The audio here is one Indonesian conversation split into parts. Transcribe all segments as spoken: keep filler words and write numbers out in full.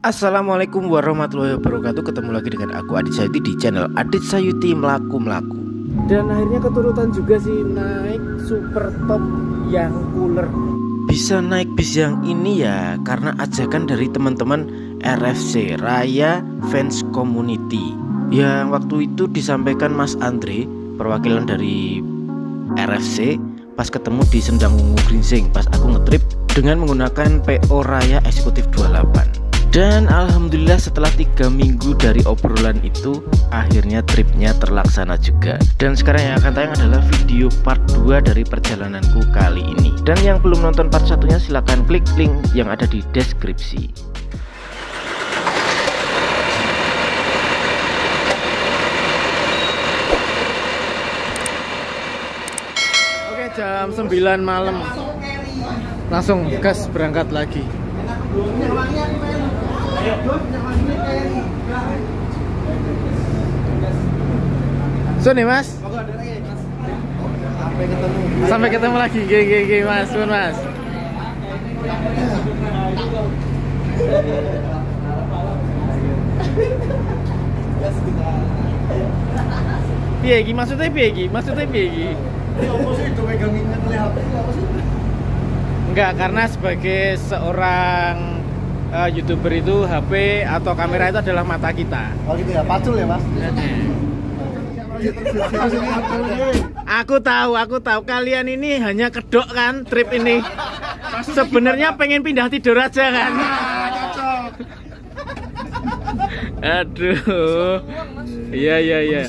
Assalamualaikum warahmatullahi wabarakatuh. Ketemu lagi dengan aku Adit Sayuti di channel Adit Sayuti Melaku Melaku. Dan akhirnya keturutan juga sih naik super top yang cooler. Bisa naik bis yang ini ya karena ajakan dari teman-teman R F C, Raya Fans Community, yang waktu itu disampaikan Mas Andre, perwakilan dari R F C, pas ketemu di Sendang Wungu Gringsing pas aku ngetrip dengan menggunakan P O Raya Eksekutif dua puluh delapan. Dan alhamdulillah setelah tiga minggu dari obrolan itu, akhirnya tripnya terlaksana juga. Dan sekarang yang akan tayang adalah video part dua dari perjalananku kali ini. Dan yang belum nonton part satunya silahkan klik link yang ada di deskripsi. Oke, jam sembilan malam langsung gas berangkat lagi. So nih mas, sampai ketemu, sampai ketemu lagi, gini gini mas, pun mas. Piye iki maksudnya piye iki? Maksudnya piye iki? Enggak, karena sebagai seorang uh, YouTuber itu H P atau kamera itu adalah mata kita. Oh gitu ya, pacul ya mas? Aku tahu, aku tahu kalian ini hanya kedok kan trip ini. Sebenarnya pengen pindah tidur aja kan? Aduh. Iya iya iya.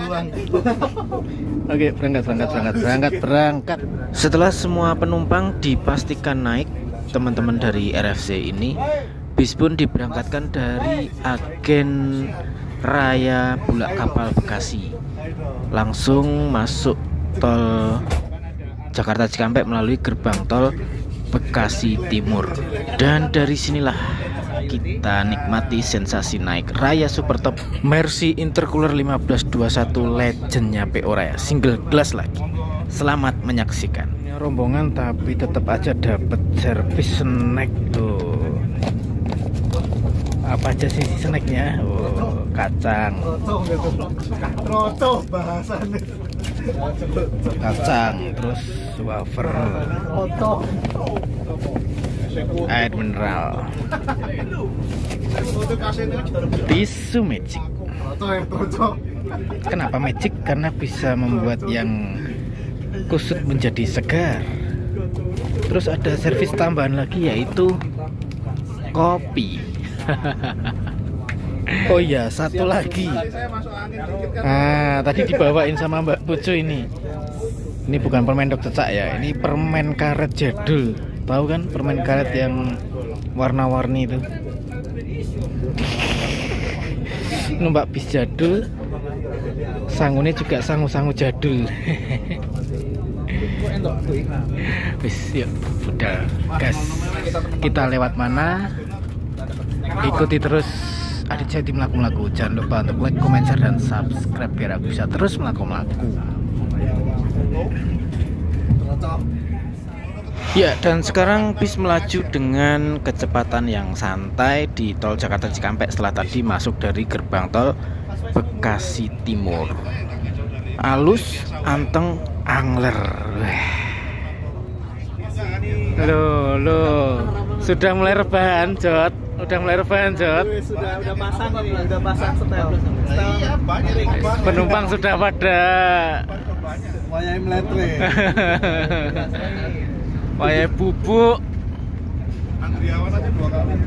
Oke, berangkat berangkat berangkat berangkat berangkat. Setelah semua penumpang dipastikan naik, teman-teman dari R F C ini, bis pun diberangkatkan dari agen Raya Bulak Kapal Bekasi, langsung masuk tol Jakarta Cikampek melalui gerbang tol Bekasi Timur. Dan dari sinilah kita nikmati sensasi naik Raya Super Top Mercy Intercooler lima belas dua puluh satu legendnya P O Raya, single glass lagi. Selamat menyaksikan. Ini rombongan tapi tetap aja dapat servis snack tuh. Apa aja sih snacknya? Oh, kacang. Roto bahasannya. Kacang, terus wafer. Roto. Air mineral. Tisu magic. Kenapa magic? Karena bisa membuat yang kusut menjadi segar. Terus ada servis tambahan lagi yaitu kopi. Oh iya, satu lagi. Ah, tadi dibawain sama Mbak Pucu ini. Ini bukan permen Dok Cecak ya, ini permen karet jadul. Tahu kan permen karet yang warna-warni itu? Numpak bis jadul, sangunya juga sangu-sangu jadul. Bis, yuk, udah gas. Kita lewat mana? Ikuti terus Adit Sayuti Melaku Melaku. Jangan lupa untuk like, comment, share, dan subscribe biar aku bisa terus melaku-melaku. Ya, dan sekarang bis melaju dengan kecepatan yang santai di tol Jakarta Cikampek setelah tadi masuk dari gerbang tol Bekasi Timur. Alus, anteng, angler. Loh, loh, sudah mulai rebahan, Jot. Udah mulai rebahan, Jot. Sudah udah pasang, udah pasang setel. Penumpang sudah pada Wayai meletre. Wayai bubuk. Andriawan aja dua kali.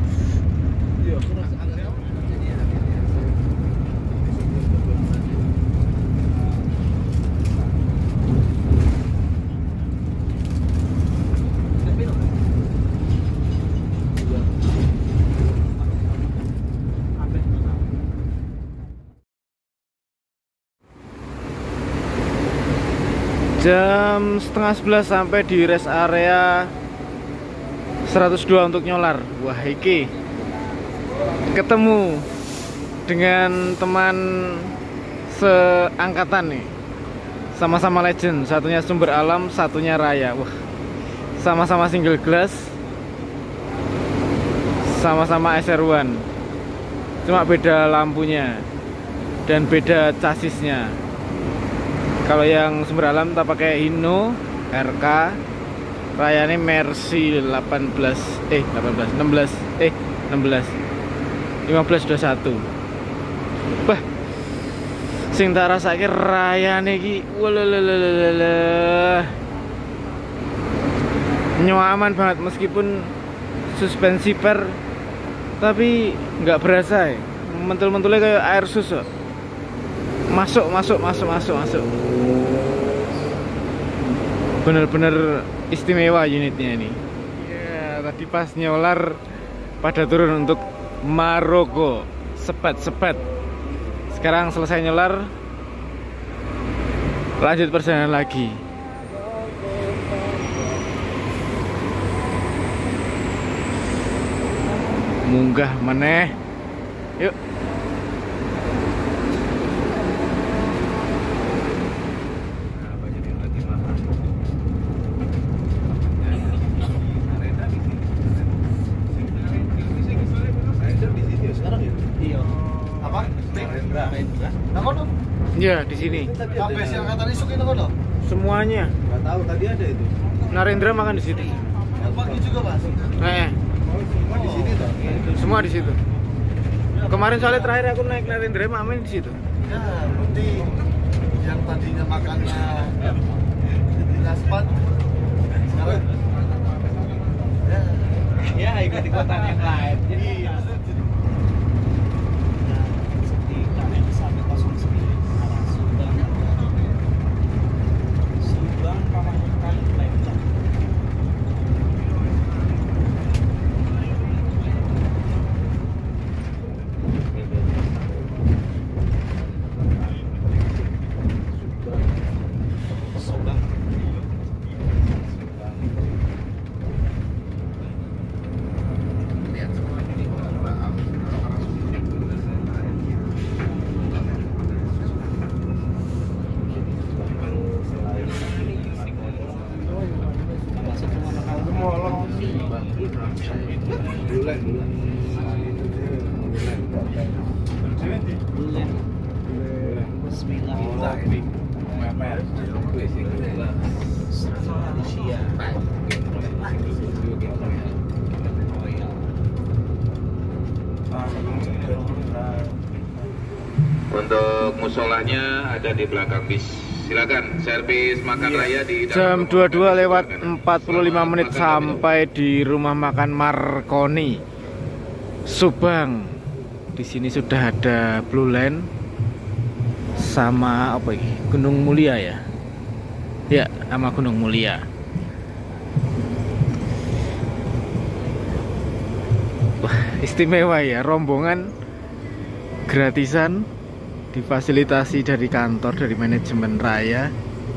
Jam setengah sebelas sampai di rest area seratus dua untuk nyolar. Wah, iki ketemu dengan teman seangkatan nih, sama-sama legend. Satunya Sumber Alam, satunya Raya. Wah, sama-sama single glass, sama-sama S R satu. cuma beda lampunya dan beda chassisnya. Kalau yang Sumber Alam kita pakai Hino R K, Rayane Mercy delapan belas eh delapan belas enam belas eh enam belas lima belas dua puluh satu. Bah, sing tak rasake Rayane iki walalalalala nyaman banget, meskipun suspensi per tapi nggak berasa ya, mentul-mentulnya kayak air susu. Masuk, masuk, masuk, masuk, masuk. Bener-bener istimewa unitnya ini. Ya, tadi pas nyolar pada turun untuk Maroko, sepet-sepet. Sekarang selesai nyolar, lanjut perjalanan lagi. Munggah meneh. Yuk. Iya, di sini. Semuanya. Enggak tahu tadi ada itu. Narendra makan di situ. Pagi juga, Mas. Eh. Semua di sini toh. Semua di situ. Kemarin soalnya terakhir aku naik Narendra main di situ. Ya, berarti yang tadinya makannya di aspat sekarang ya, ya ikut ikutan yang lain. Jadi untuk musolanya ada di belakang bis. Silakan servis makan raya di jam dua puluh dua lewat empat puluh lima menit sampai di rumah makan Marconi Subang. Di sini sudah ada Blue Land sama apa ini? Gunung Mulia ya. Ya, sama Gunung Mulia. Wah, istimewa ya, rombongan gratisan, difasilitasi dari kantor, dari manajemen raya.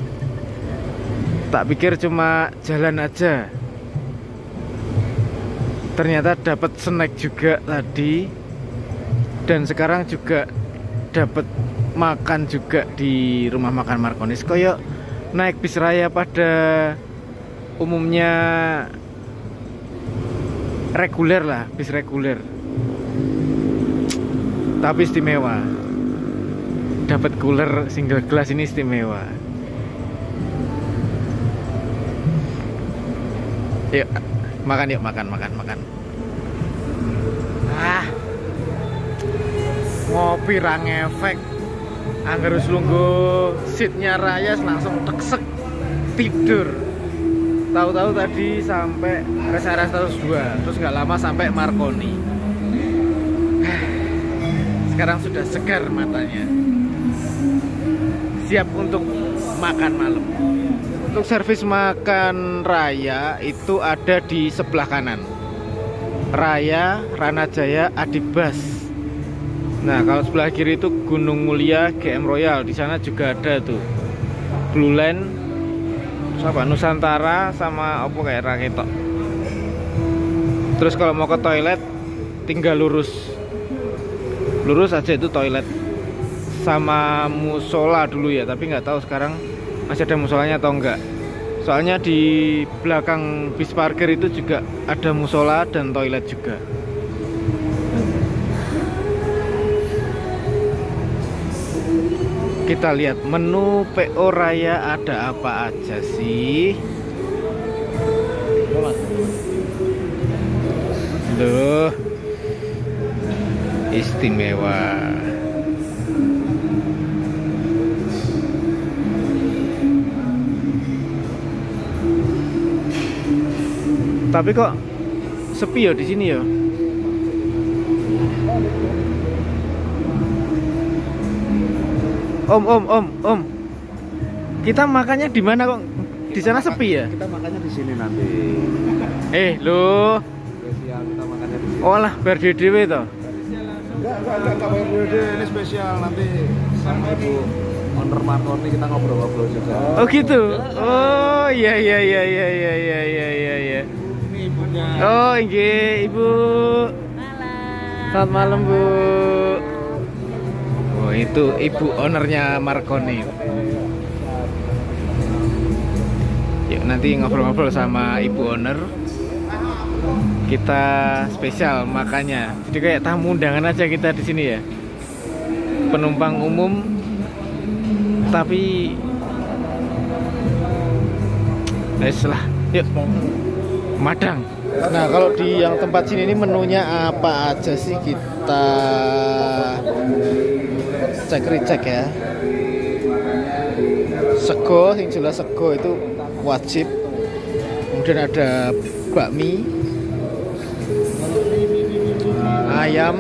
Tak pikir cuma jalan aja, ternyata dapat snack juga tadi, dan sekarang juga dapat makan juga di rumah makan Marconis. Koyok naik bis raya pada umumnya reguler lah, bis reguler, tapi istimewa. Dapat cooler single glass ini istimewa. Yuk makan, yuk makan, makan, makan. Ah, ngopi rang efek. Angger wis lungguh seatnya raya langsung teksek tidur. Tahu-tahu tadi sampai rest area seratus dua, terus nggak lama sampai Marconi. Sekarang sudah segar matanya, siap untuk makan malam. Untuk servis makan raya itu ada di sebelah kanan, Raya, Ranajaya, Adibas. Nah, kalau sebelah kiri itu Gunung Mulia, G M Royal. Di sana juga ada tuh Blue Land, apa Nusantara sama apa kayak Raketok. Terus kalau mau ke toilet tinggal lurus, lurus aja itu toilet sama musola dulu ya. Tapi nggak tahu sekarang masih ada musolanya atau enggak. Soalnya di belakang bis parkir itu juga ada musola dan toilet juga. Kita lihat menu P O Raya ada apa aja sih. Loh, istimewa. Tapi kok sepi ya di sini ya? Om, om, om, om. Kita makannya di mana kok? Di sana sepi ya? Kita makannya di sini nanti. Eh, lo. Spesial kita makannya di sini. Oh lah, ber D D W toh. Enggak, enggak, enggak, enggak bayar B D, ini spesial nanti sama Ibu owner Markoni kita ngobrol-ngobrol juga. Oh gitu. Oh iya iya iya iya iya iya iya iya iya. Ini ibunya. Oh, nggih, Ibu. Malam. Selamat malam, Bu. Oh, itu ibu ownernya Markoni. Yuk nanti ngobrol-ngobrol sama ibu owner. Kita spesial makanya. Jadi kayak tamu undangan aja kita di sini ya. Penumpang umum tapi wes lah. Yuk. Madang. Nah, kalau di yang tempat sini ini menunya apa aja sih, kita cek recek ya. Sego, yang jelas sego itu wajib. Kemudian ada bakmi, ayam,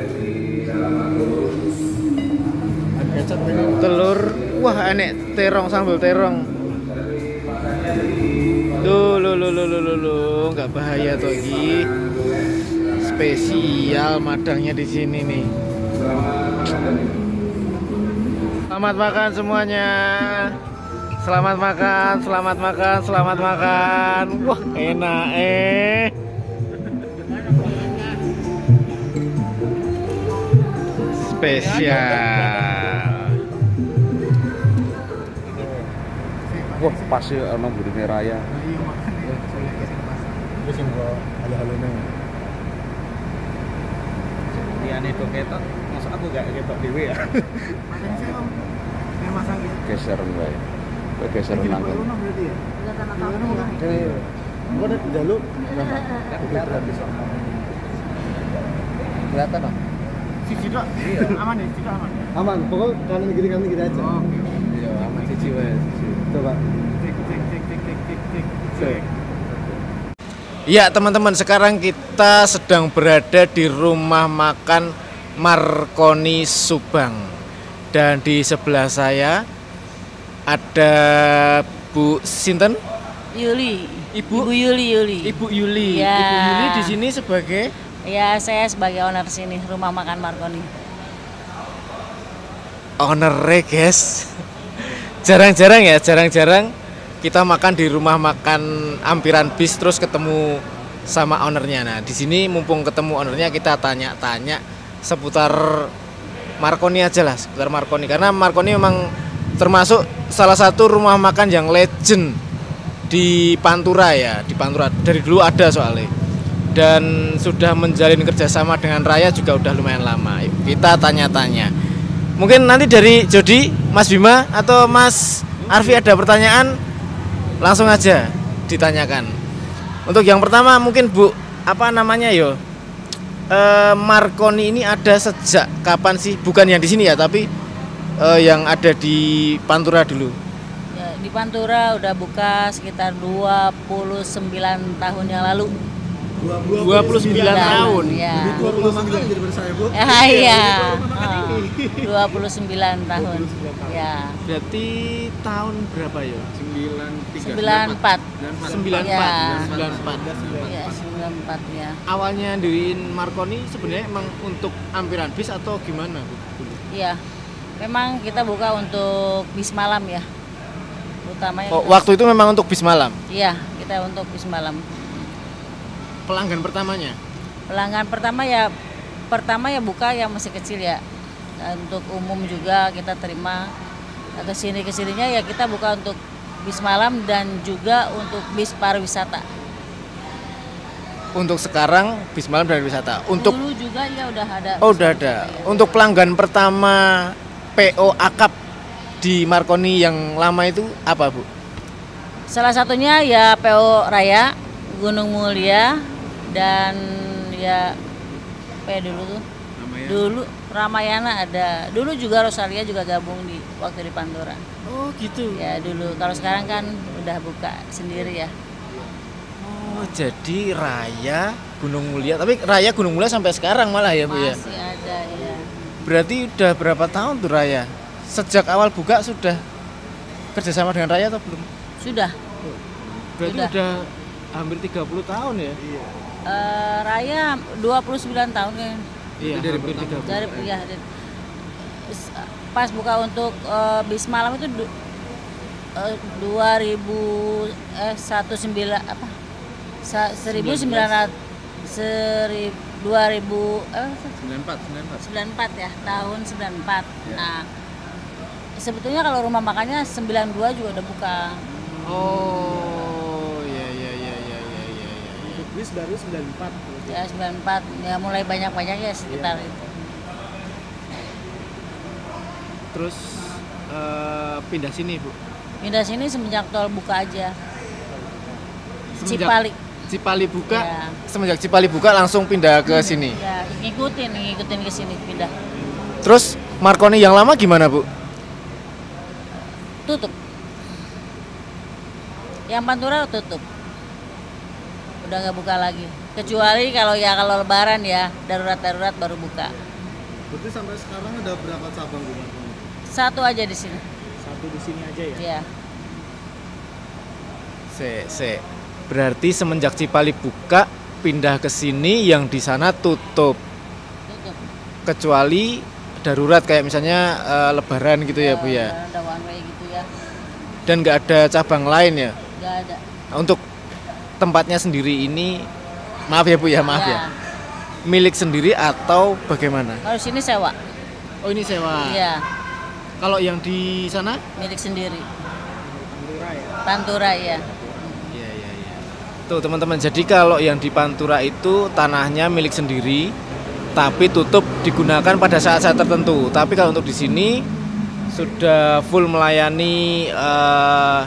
telur, wah enek terong, sambal terong. Duh, lo lo lo lo lo lo, nggak bahaya tuh ini. Spesial madangnya di sini nih. Selamat makan semuanya. Selamat makan, selamat makan, selamat makan. Wah, enak eh. Spesial. Wah, pas ya ono budine raya. Wis engko halo-halone. Liyane itu ketok, masa aku gak ketok dhewe ya. Masang sih, Om. Saya masang gitu. Geser wae. Kowe geser nang. Berarti ya? Kelihatan apa-apa ya? Eh, gua udah jaluk. Kelihatan ah. Si Cito, aman ya? Cito aman? Aman, pokoknya kanan kiri kanan kiri aja. Oke. Iya, aman siji wae. Coba. Tik tik tik tik tik tik tik. Tik. Ya teman-teman, sekarang kita sedang berada di rumah makan Markoni Subang. Dan di sebelah saya ada Bu Sinten? Yuli. Ibu? Ibu Yuli Yuli. Ibu Yuli. Ya. Ibu Yuli di sini sebagai Ya, saya sebagai owner sini, rumah makan Markoni. owner guys. Jarang-jarang ya, jarang-jarang kita makan di rumah makan ampiran bis terus ketemu sama ownernya. Nah, di sini mumpung ketemu ownernya, kita tanya-tanya seputar Markoni aja lah, seputar Markoni. Karena Markoni memang termasuk salah satu rumah makan yang legend di Pantura ya, di Pantura. Dari dulu ada soalnya. Dan sudah menjalin kerjasama dengan Raya juga udah lumayan lama. Yuk, kita tanya-tanya. Mungkin nanti dari Jody, Mas Bima atau Mas Arfi ada pertanyaan, langsung aja ditanyakan. Untuk yang pertama mungkin Bu, apa namanya yo? E, Markoni ini ada sejak kapan sih? Bukan yang di sini ya, tapi e, yang ada di Pantura dulu. Ya, di Pantura udah buka sekitar dua puluh sembilan tahun yang lalu. dua puluh sembilan tahun. Ya. dua puluh sembilan jadi bersaya, Bu. Ya, iya. Oh, dua puluh sembilan tahun. Ya. Berarti tahun berapa ya? sembilan puluh empat. sembilan puluh empat. Ya. sembilan puluh empat. Ya, sembilan puluh empat ya. Awalnya diriin Markoni sebenarnya emang untuk ampiran bis atau gimana, Bu? Iya. Memang kita buka untuk bis malam ya. Utamanya. Oh, waktu itu memang untuk bis malam. Iya, kita untuk bis malam. Pelanggan pertamanya? Pelanggan pertama ya pertama ya buka yang masih kecil ya. Dan untuk umum juga kita terima. Nah, kesini kesininya ya kita buka untuk bis malam dan juga untuk bis pariwisata. Untuk sekarang bis malam dan wisata. Untuk Dulu juga ya udah ada. oh udah ada. Untuk pelanggan pertama P O Akap di Marconi yang lama itu apa, Bu? Salah satunya ya P O Raya, Gunung Mulia, dan ya apa ya dulu tuh? Ramayana. Dulu Ramayana ada. Dulu juga Rosalia juga gabung di waktu di Pantura. Oh gitu. Ya dulu. Kalau sekarang kan udah buka sendiri ya. Oh jadi Raya Gunung Mulia, tapi Raya Gunung Mulia sampai sekarang malah ya, Bu ya? Masih ada ya. Berarti udah berapa tahun tuh Raya? Sejak awal buka sudah kerjasama dengan Raya atau belum? Sudah. Berarti Sudah. udah hampir tiga puluh tahun ya? Eh, Raya dua puluh sembilan tahun kan. Iya, dari hampir pertama. tiga puluh. Dari ya, dari- pas buka untuk eh, bis malam itu du, eh, dua ribu eh satu sembilan apa? Sa, seribu sembilan ratus seribu dua ribu eh sembilan empat, sembilan empat. sembilan empat ya, tahun sembilan empat. Nah, sebetulnya kalau rumah makannya sembilan dua juga udah buka. Oh, iya iya iya iya iya iya. Untuk bis baru sembilan puluh empat. Ya sembilan empat ya mulai banyak-banyak ya sekitar itu. Terus eh, pindah sini, Bu. Pindah sini semenjak tol buka aja. Semenjak Cipali. Cipali buka, Ya. semenjak Cipali buka langsung pindah ke sini. Ya, ngikutin, ngikutin ke sini pindah. Terus Marconi yang lama gimana, Bu? Tutup. Yang Pantura tutup. Udah nggak buka lagi. Kecuali kalau ya kalau lebaran ya, darurat-darurat baru buka. Berarti sampai sekarang ada berapa cabang Bu Marconi? Satu aja di sini. Satu di sini aja ya? Ya. Se, se. Berarti semenjak Cipali buka pindah ke sini yang di sana tutup. Tutup. Kecuali darurat kayak misalnya eh, lebaran gitu ya, Bu ya. Ada one way gitu ya. Dan nggak ada cabang lain ya. Nggak ada. Nah, untuk tempatnya sendiri ini, maaf ya Bu ya, maaf ya. Milik sendiri atau bagaimana? Kalau sini sewa. Oh ini sewa. Iya, Kalau yang di sana? milik sendiri. Pantura ya? Pantura ya. Iya iya iya. Tuh teman-teman, jadi kalau yang di Pantura itu tanahnya milik sendiri, tapi tutup digunakan pada saat-saat tertentu. Tapi kalau untuk di sini sudah full melayani eh,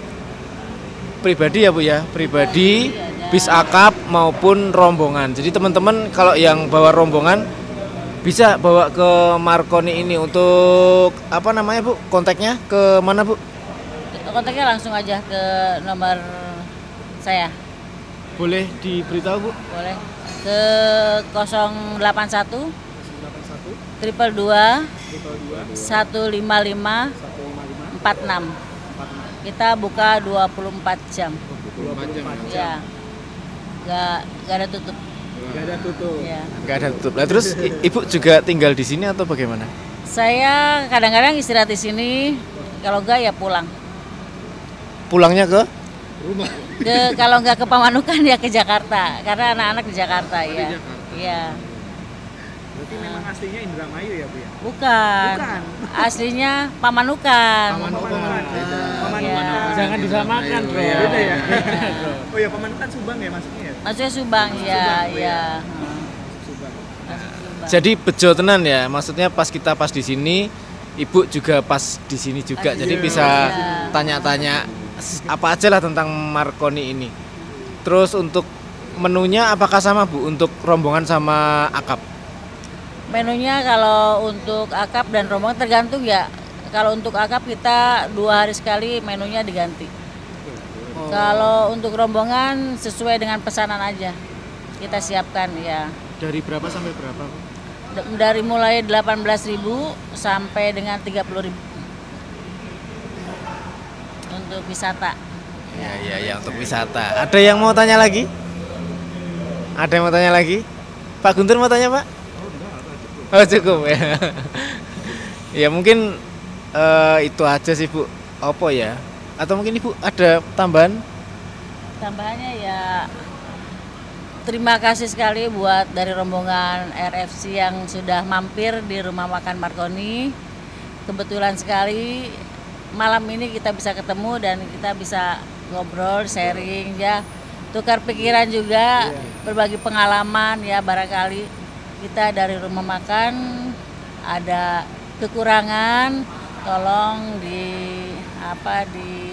pribadi ya Bu ya, pribadi, bis akap maupun rombongan. Jadi teman-teman kalau yang bawa rombongan bisa bawa ke Marconi ini untuk apa namanya Bu? Kontaknya ke mana Bu? Kontaknya langsung aja ke nomor saya. Boleh diberitahu Bu? Boleh. Ke nol delapan satu triple dua satu lima lima empat enam. Kita buka dua puluh empat jam. dua puluh empat jam. Ya. Gak, gak ada tutup. Gak ada tutup. Ya. Nggak ada tutup. Nah, terus i- Ibu juga tinggal di sini atau bagaimana? Saya kadang-kadang istirahat di sini. Kalau enggak ya pulang. Pulangnya ke? Rumah. Ke kalau enggak ke Pamanukan ya ke Jakarta. Karena anak-anak di Jakarta ya. Jakarta. Iya. Berarti memang aslinya Indramayu ya Bu ya? Bukan. Bukan. Aslinya Pamanukan. Pamanukan. Iya. Jangan disamakan Ayo, bro. iya. Beda ya? Oh ya Pamanukan Subang ya maksudnya ya? Maksudnya Subang, ya, ya. Subang. Subang. Jadi bejo tenan ya. Maksudnya pas kita pas di sini, Ibu juga pas di sini juga. Jadi Iya. bisa tanya-tanya s- apa aja lah tentang Marconi ini. Terus untuk menunya apakah sama Bu untuk rombongan sama akap? Menunya kalau untuk akap dan rombongan tergantung ya. Kalau untuk akap kita dua hari sekali menunya diganti. Kalau untuk rombongan sesuai dengan pesanan aja kita siapkan ya. Dari berapa sampai berapa Bu? D- Dari mulai delapan belas ribu sampai dengan tiga puluh ribu untuk wisata. Ya ya ya untuk wisata. Ada yang mau tanya lagi? Ada yang mau tanya lagi? Pak Guntur mau tanya Pak? Oh cukup ya. Ya mungkin eh, itu aja sih Bu. Apa ya? Atau mungkin Ibu ada tambahan? Tambahannya ya terima kasih sekali buat dari rombongan R F C yang sudah mampir di rumah makan Marconi. Kebetulan sekali malam ini kita bisa ketemu dan kita bisa ngobrol, sharing ya, tukar pikiran juga, berbagi pengalaman ya. Barangkali kita dari rumah makan ada kekurangan tolong di apa di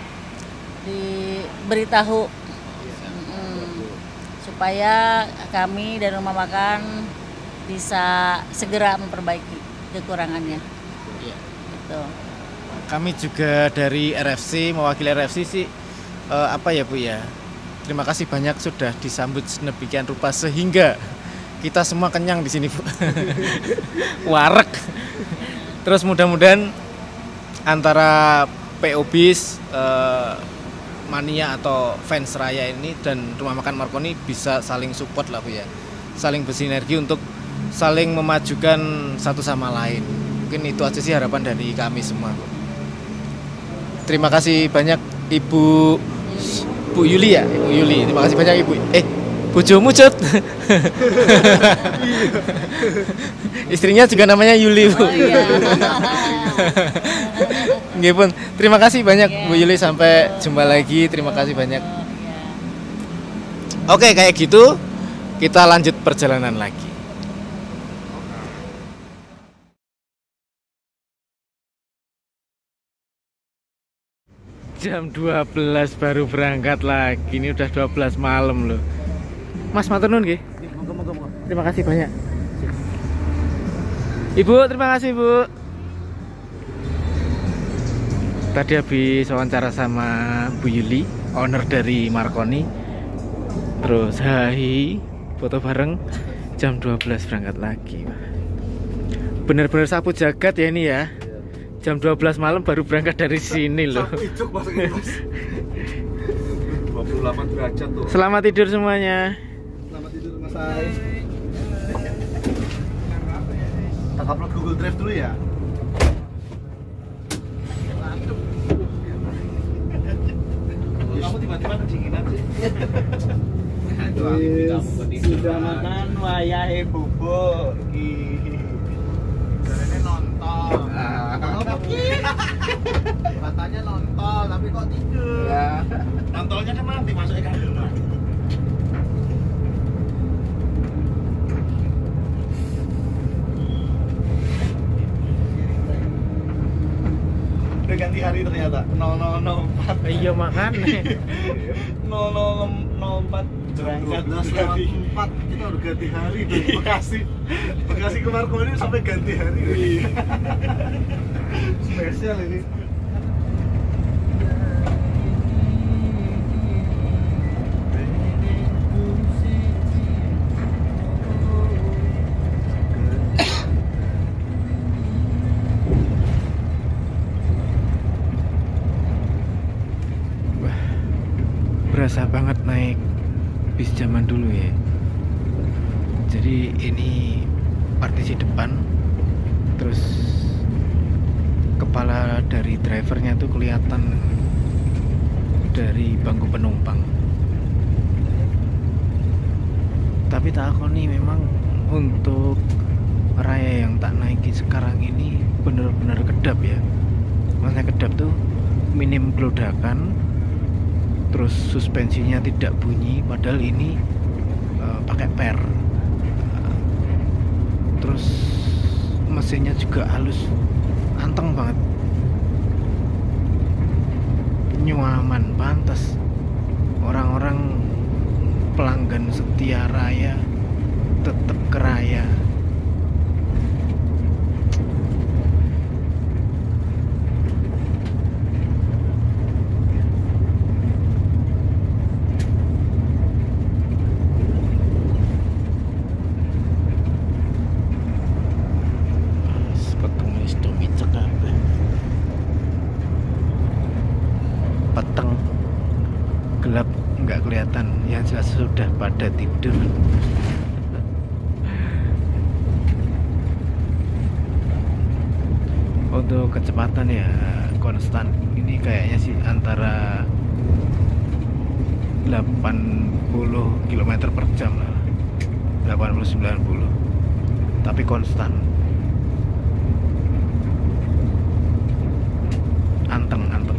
diberitahu mm, supaya kami dan rumah makan bisa segera memperbaiki kekurangannya. Iya. Gitu. Kami juga dari R F C, mewakili R F C sih eh, apa ya Bu ya. Terima kasih banyak sudah disambut sedemikian rupa sehingga kita semua kenyang di sini Bu. Wareg. Terus mudah-mudahan antara P O Bis, eh, Mania atau fans Raya ini dan Rumah Makan Marconi bisa saling support lah Bu ya. Saling bersinergi untuk saling memajukan satu sama lain. Mungkin itu aja sih harapan dari kami semua Bu. Terima kasih banyak Ibu Bu Yuli ya, Ibu Yuli. Terima kasih banyak Ibu. Eh, bojomu Cut. Istrinya juga namanya Yuli Bu. Oh, iya. Nggih pun. Terima kasih banyak Yeah. Bu Yuli, sampai jumpa lagi. Terima kasih banyak. Iya. Oke, kayak gitu kita lanjut perjalanan lagi. Jam dua belas baru berangkat lagi. Ini udah dua belas malam loh. Mas matur nuwun nggih. Terima kasih banyak. Ibu, terima kasih Bu. Tadi habis wawancara sama Bu Yuli, owner dari Marconi. Terus hai, foto bareng. Jam dua belas berangkat lagi. Bener-bener sapu jagat ya ini ya. Jam dua belas malam baru berangkat dari sini loh. Hijuk masuk Mas. dua puluh delapan derajat tuh. Selamat tidur semuanya. Selamat tidur Mas Ai. Tak upload Google Drive dulu ya. Kamu tiba-tiba kedinginan sih. Sudah makan wayahe bubuk iki. Jarene nonton. Katanya nonton tapi kok tidur. Ya. Nontonnya kan nanti masuk ikan rumah. Udah ganti hari ternyata. nol nol nol empat. Iya makanya. nol nol nol empat berangkat dua belas ganti empat kita udah ganti hari dari Bekasi. Bekasi ke Marconi sampai ganti hari. spesial ini. Berasa banget naik bis zaman dulu ya. Jadi ini partisi depan, terus kepala dari drivernya tuh kelihatan dari bangku penumpang. Tapi tak akoni memang untuk Raya yang tak naiki sekarang ini bener-bener kedap ya. Maksudnya kedap tuh minim gelodakan, terus suspensinya tidak bunyi, padahal ini uh, pakai per. Uh, terus mesinnya juga halus, anteng banget, nyaman, pantas orang-orang pelanggan setia Raya tetap ke Raya. Peteng, gelap, nggak kelihatan. Yang jelas sudah pada tidur. Untuk kecepatan ya konstan. Ini kayaknya sih antara delapan puluh kilometer per jam lah, delapan puluh sembilan puluh, tapi konstan. Anteng, anteng.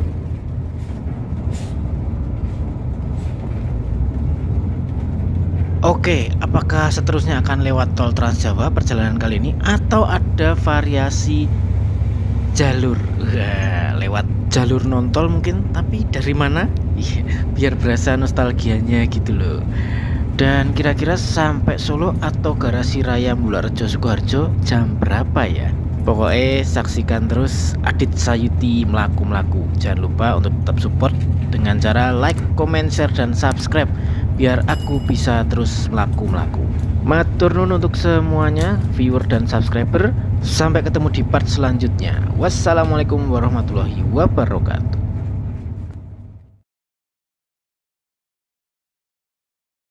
Oke, apakah seterusnya akan lewat tol Trans Jawa perjalanan kali ini atau ada variasi jalur. Wah, lewat jalur nontol mungkin, tapi dari mana? Iya, biar berasa nostalgianya gitu loh. Dan kira-kira sampai Solo atau Garasi Raya Mularejo Sukoharjo jam berapa ya? Pokoknya saksikan terus Adit Sayuti melaku-melaku. Jangan lupa untuk tetap support dengan cara like, comment, share, dan subscribe biar aku bisa terus melaku-melaku. Matur nuwun untuk semuanya, viewer dan subscriber. Sampai ketemu di part selanjutnya. Wassalamualaikum warahmatullahi wabarakatuh.